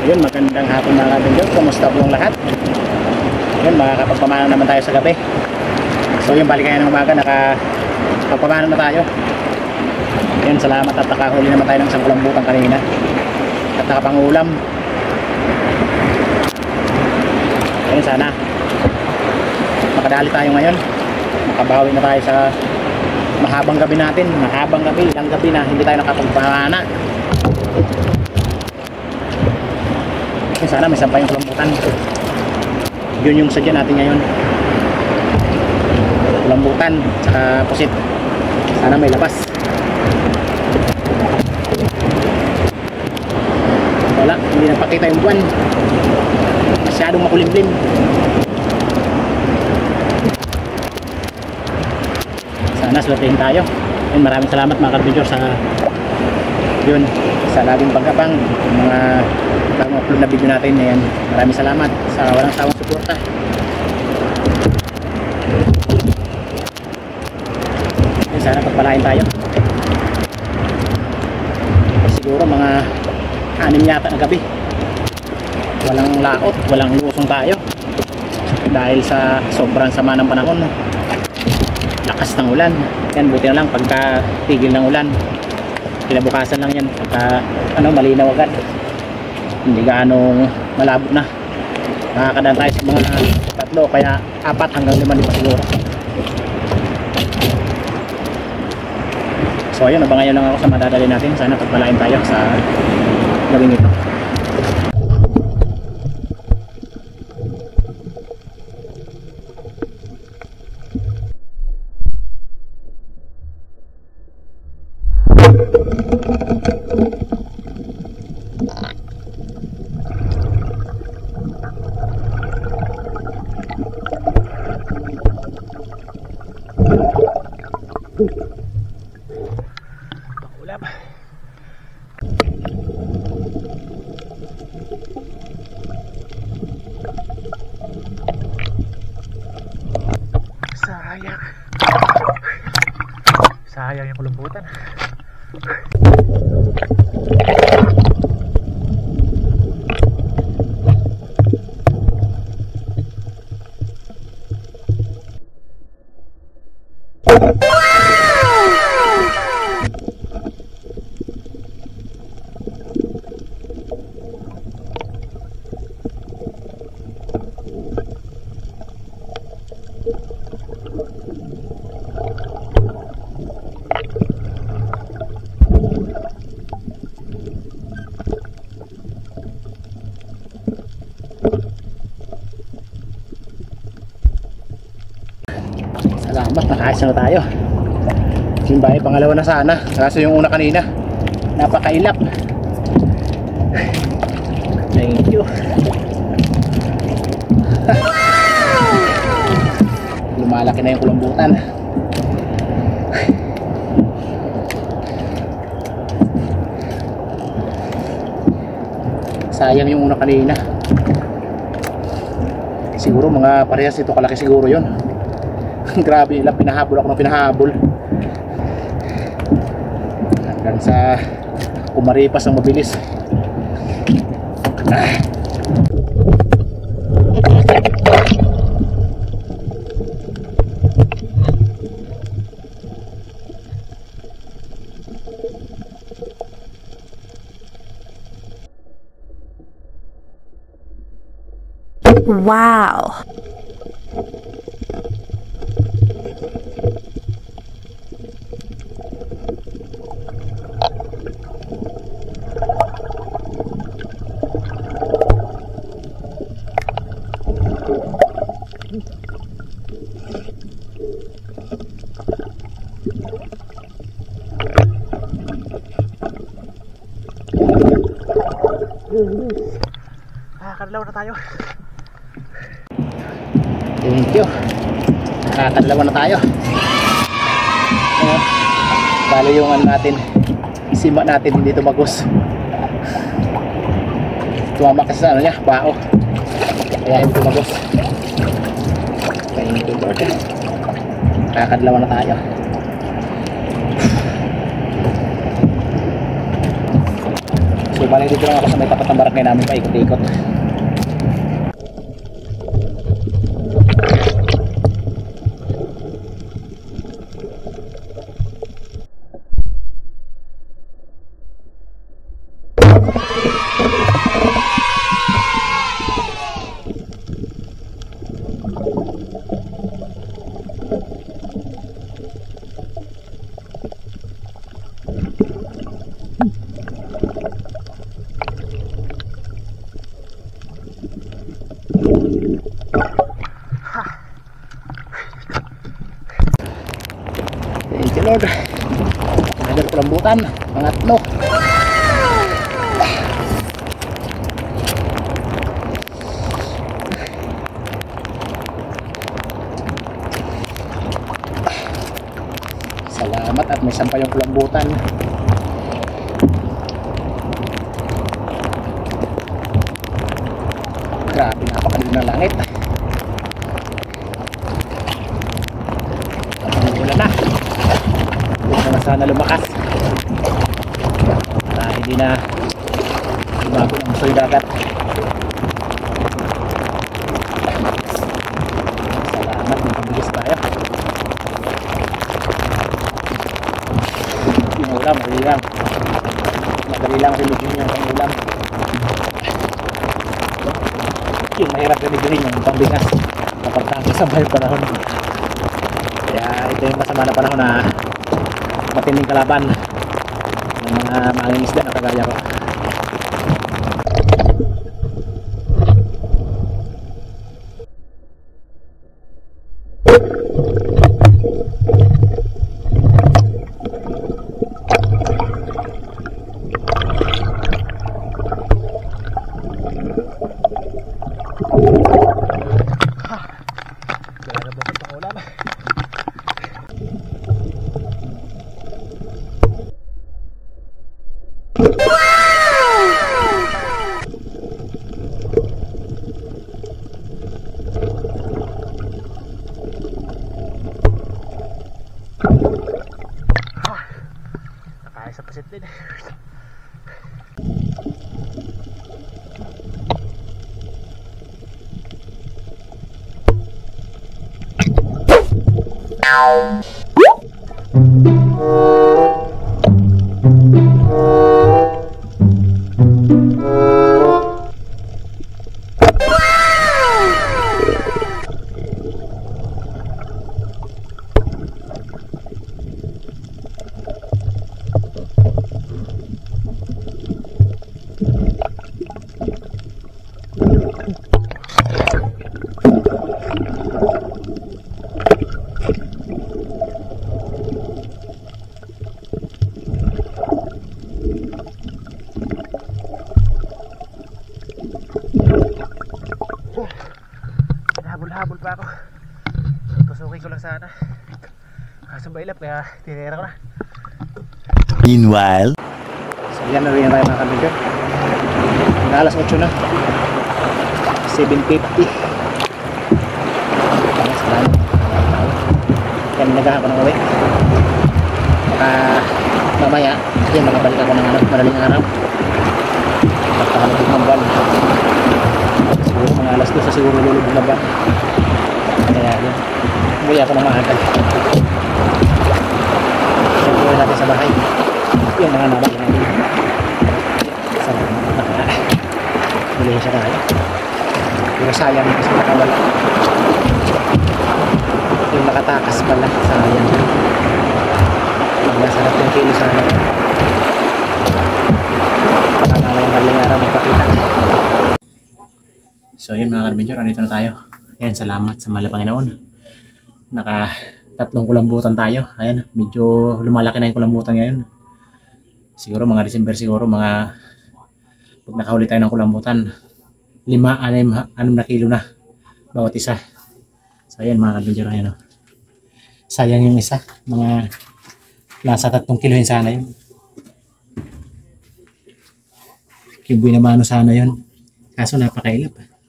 So yun, magandang hapon mga kabindyo. Kumusta po ang lahat? Yun, makakapagpamana naman tayo sa gabi. So yun, balik kayo ng umaga, nakapagpamana na tayo. Yun, salamat at nakahuli naman tayo ng isang kulambutan kanina. At nakapangulam. Yun, sana makadali tayo ngayon. Makabawi na tayo sa mahabang gabi natin. Mahabang gabi, ilang gabi na hindi tayo nakapagpamana. Sana may sampay yung kulambutan. Yun yung sadya natin ngayon, kulambutan saka pusit. Sana may labas. Wala, hindi napakita yung buwan, masyadong makulimlim. Sana swertihin tayo. Yun, maraming salamat mga karbidyor sa yun, sa laging pagkabang mga upload na video natin. Ayan, maraming salamat sa walang sawang suporta. Sana pagpalain tayo. Siguro mga 6 yata na gabi, walang laot, walang lusong tayo dahil sa sobrang sama ng panahon, lakas ng ulan. Yan, buti na lang pagka tigil ng ulan, kinabukasan lang yan pagka malinaw agad, hindi gaano malabo na. Nakakadaan tayo sa mga 3 kaya 4 hanggang 5 di pa siguro. So ayun, abangan lang ako sa madadali natin. Sana pagpalain tayo sa gawin ito. Ulam. Sayang yung kulambutan. Salamat, nakaisa na tayo. Simbay, pangalawa na sana. Kaso yung una kanina, napakailap. Thank you. Lumalaki na yung kulambutan. Sayang yung una kanina. Siguro mga parehas ito kalaki siguro yun. Grabe, ilang pinahabol ako ng pinahabol hanggang sa kumaripas ang mabilis. Wow. Nakakadalawa na tayo. Thank you. Nakakadalawa na tayo. Bali yung natin, sima natin hindi tumagos. Tumama kasi sa niya, bao. Kaya hindi tumagos. Thank you Lord. Nakakadalawa na tayo. Bali dito lang ako sa may tapat ng barangay namin, paikot-ikot. Thank you Lord. Nagdala ko lambutan, pangatlo. Salamat at may sampay yung kulambutan. Grabe, napakaliw ng langit. Ulan na. Huwag na sana lumakas para hindi na lumago ng soy dagat. Salamat, magpabilis tayo. Yung ulam, madali lang. Madali lang remedyohin yung ulam. Yung mahirap remedyohin yung pambigas kapag kakasabay yung panahon. Kaya ito yung masama na panahon na matinding kalaban ng mga mangingisda na kagaya ko. Nakaya sa pasit din. Habol pa ako. Kusuki ko lang sana. Kaso bailap kaya tinira ko na. Meanwhile, so yan na rin tayo mga kabigyan. Alas 8 na. 7:50. Yan nagahapon ng uwi. Baka mamaya yan makabalik ako ng madaling araw. Pagkakalapit ng buwan. Siguro mga alas 2 sa siguro lulubog na buwan. Kaya yun, umuwi ako ng maaga. Siyempre natin sa bahay yung mga nabay natin sa muli siya tayo, pero sayang kasi nakawala yung nakatakas pala, sayang. Masarap yung kilo sana, nakakala yung maling araw magpakita. So yun mga karabidyor, andito na tayo. Ayan, salamat sa mahal na Panginoon. Naka 3 kulambutan tayo. Ayan, medyo lumalaki na yung kulambutan ngayon. Siguro mga December siguro, mga pag nakahuli tayo ng kulambutan, 5-6 na kilo na bawat isa. So ayan mga karabidyor, ayan o. Sayang yung isa, mga nasa 3 kilohin sana yun. Kibuy na mano sana yun. Kaso napakailap.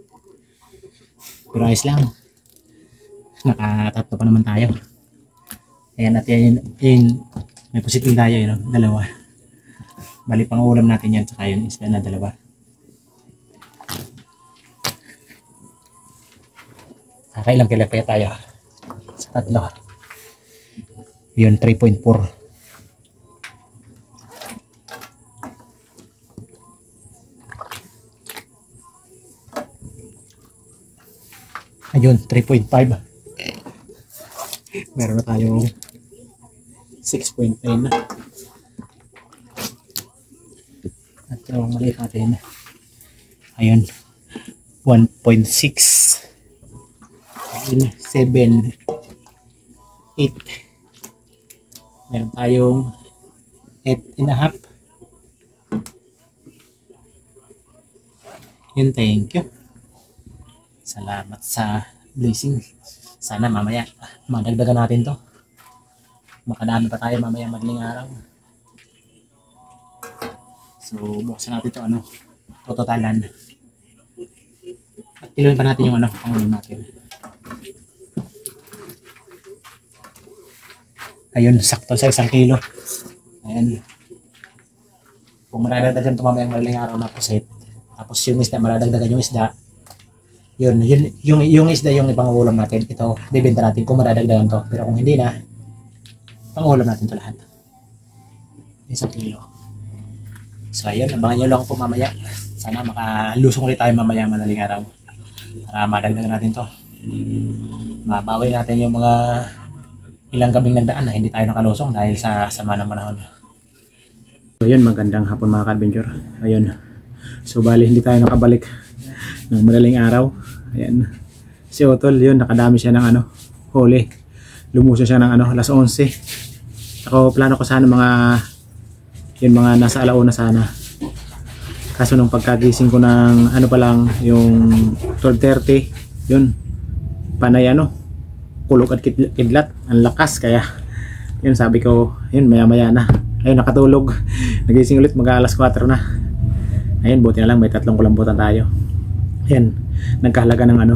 Pero ayos lang. Nakatatlo pa naman tayo. Ayan, at yan may positive tayo, yun, 2. Bali pang ulam natin yan, tsaka yung isda na dalawa. Kakailang tilapia tayo sa tatlo. Yun, 3.4. Ayun, 3.5. Meron na tayong 6.9 na. At yung maliit natin, ayun, 1.6. Ayun, 7, 8. Meron tayong 8.5. Yun, thank you. Salamat sa blessing. Sana mamaya madagdagan natin to. Makadami pa tayo mamaya madaling araw. So buksan natin to, ano, totalan. At iluin pa natin yung ano, pangulim natin. Ayun, sakto sa 1 kilo. Ayan. Kung maradagdagan ito mamaya madaling araw na pusit. Tapos yung isda, maradagdagan yung isda. Yun, yung isda yung ipangulam natin. Ito, bibenta natin kung maradagdagan to. Pero kung hindi na, pangulam natin to lahat. 1 kilo. So ayun, abangan nyo lang po mamaya. Sana makalusong ulit tayo mamaya madaling araw. Para madagdagan natin to. Mabawi natin yung mga ilang gabing nagdaan na hindi tayo nakalusong dahil sa sama ng panahon. So yun, magandang hapon mga ka-adventure. Ayun. So bali hindi tayo nakabalik ng madaling araw. Ayan. Si Otol, yun, nakadami siya ng ano, huli. Lumuso siya ng ano, alas 11. Ako, plano ko sana yun, mga nasa alauna sana. Kaso nung pagkagising ko ng ano pa lang, yung 12:30, yun, panay ano, kulog at kidlat, ang lakas. Kaya, yun, sabi ko, yun, maya maya na. Ayun, nakatulog. Nagising ulit, mag-alas 4 na. Ayun, buti na lang, may 3 kulambutan tayo. Ayan, nagkahalaga ng ano,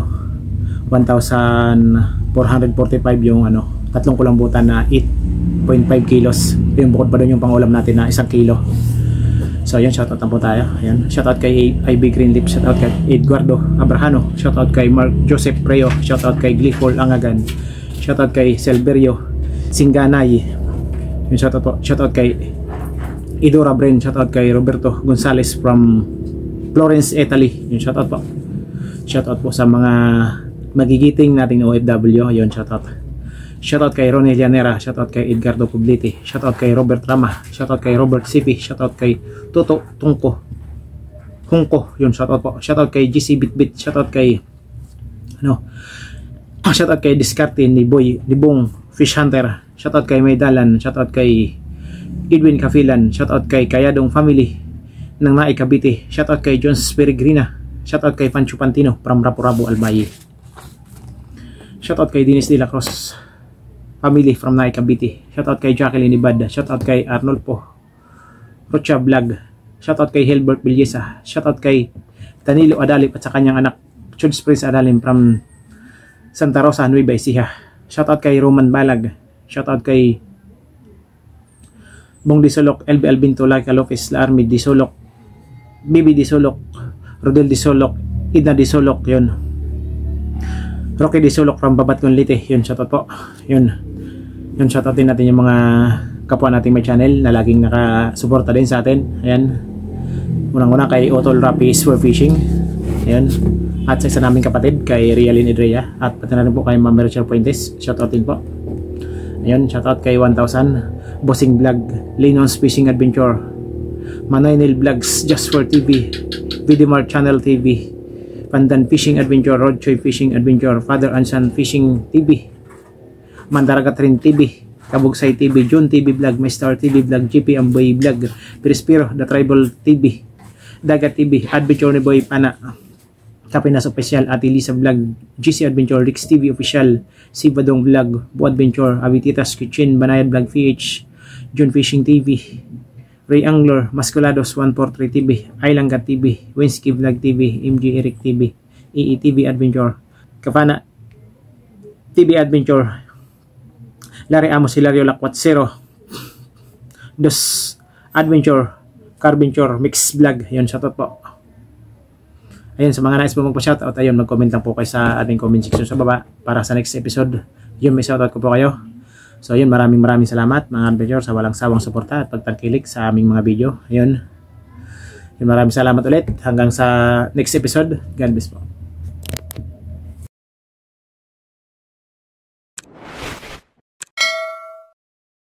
1,445 yung ano, 3 kulambutan na 8.5 kilos. Yung bukod pa doon yung pangulam natin na 1 kilo. So ayun, shoutout na po tayo. Ayan, shoutout kay IB Greenleaf, shoutout kay Edgardo Abrahano, shoutout kay Mark Joseph Preo, shoutout kay Glyphol Angagan, shoutout kay Selverio Singanay. Yung shoutout kay Idora Bren, shoutout kay Roberto Gonzales from Florence, Italy. Yung shoutout po. Shoutout po sa mga magigiting nating OFW. Yun, shoutout. Shoutout kay Ronel Llanera, shoutout kay Edgardo Publiti, shoutout kay Robert Rama, shoutout kay Robert Sipi, shoutout kay Toto Tungko Hungko. Yun, shoutout po. Shoutout kay GC Bitbit, shoutout kay ano, shoutout kay Discarte ni Bong Fish Hunter, shoutout kay Maydalan, shoutout kay Edwin Kafilan, shoutout kay Kayadong Family ng Naay Cavite, shoutout kay Jones Peregrina, shoutout kay Pancho Pantino from Rapu-Rapu Albay, shoutout kay Dennis De La Cruz Family from Naay Cavite, shoutout kay Jacqueline Ibada, shoutout kay Arnolfo Rocha Vlog, shoutout kay Hilbert Villesa, shoutout kay Danilo Adalip at sa kanyang anak Chuds Prince Adalim from Santa Rosa, Nueva Ecija, shoutout kay Roman Balag, shoutout kay Bong Disolok, LB Albinto, Laika Lopez, La Army Disolok, Bibi Disolok, Rodel Disolok, Idna Disolok, yun. Rocky Disolok from Babat Conlite, yun, shoutout po. Yun. Yun, shoutout din natin yung mga kapwa nating may channel na laging nakasuporta din sa atin. Ayan. Unang-una kay Otol Rapi Sword Fishing. Ayan. At sa isa naming kapatid kay Rialyn Idrea. At pati na rin po kay Ma'am Rachel Puentes. Shoutout din po. Ayun, shoutout kay 1000 Bossing Vlog, Linon's Fishing Adventure, Manoy Vlogs, Just for TV, Vidimar Channel TV, Pandan Fishing Adventure, Rodchoy Fishing Adventure, Father and Son Fishing TV, Mandaragatrin TV, Kabugsay TV, June TV Vlog, Star TV Vlog, GP Amboy Vlog, Perispiro, The Tribal TV, Dagat TV, Adventure ni Boy Pana, Kapinas Official, Ate Lisa Vlog, GC Adventure, Rix TV Official, Sibadong Vlog, Bu Adventure, Avititas Kitchen, Banayad Vlog PH, June Fishing TV, Ray Angler, Masculados 143 TV, Islangat TV, Winsky Vlog TV, MG Eric TV, EE TV Adventure, Kafana TV Adventure, Larry Amos Hilario Lakwat Zero, Dos Adventure, Carventure Mix Vlog. Ayun, shoutout po. Ayun, sa mga nais po magpa-shoutout, ayun, mag-comment lang po kayo sa ating comment section sa baba para sa next episode. Yun, may shoutout ko po kayo. So ayun, maraming salamat mga adventure sa walang sawang suporta at pagtangkilik sa aming mga video. Ayun, maraming salamat ulit. Hanggang sa next episode. God bless po.